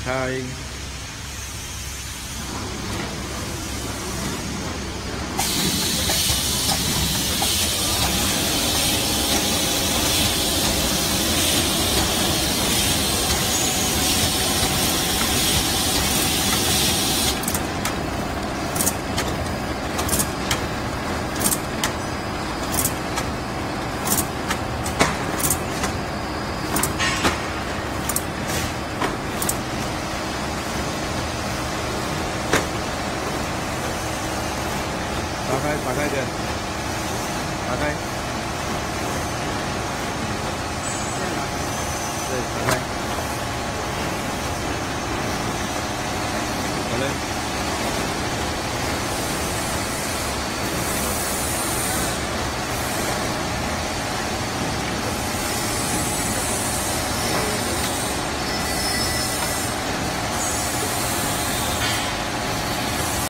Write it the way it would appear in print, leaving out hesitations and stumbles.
开。打开一点，打开，对，打开，好嘞。